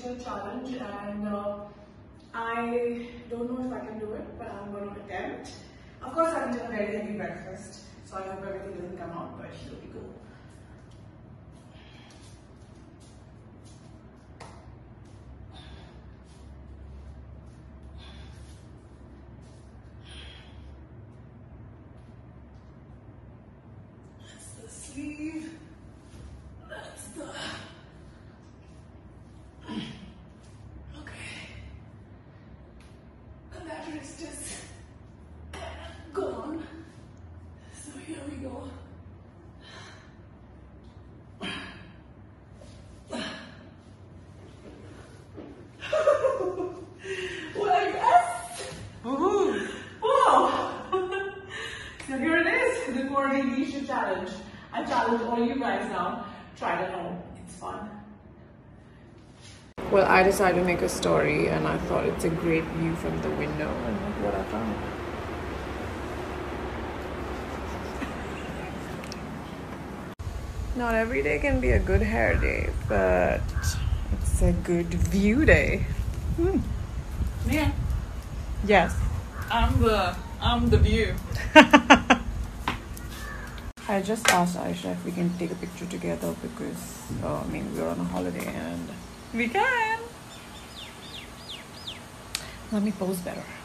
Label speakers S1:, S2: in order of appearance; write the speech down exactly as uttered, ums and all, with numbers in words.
S1: T-shirt challenge, and uh, I don't know if I can do it, but I'm going to attempt. Of course, I'm eating a very heavy breakfast, so I hope everything doesn't come out, but it'll be cool. That's the sleeve. That's the... Okay. And that wrist is gone. So here we go. Well, yes! Woohoo! Whoa! So here it is, the Corgi Leisure Challenge. I challenge all you guys now. Try it at home. It's fun.
S2: Well, I decided to make a story and I thought it's a great view from the window, and look what I found. Not every day can be a good hair day, but it's a good view day. Hmm.
S1: Yeah.
S2: Yes.
S1: I'm the I'm the view.
S2: I just asked Aisha if we can take a picture together because, uh, I mean, we're on a holiday and
S1: We can.
S2: let me pose better.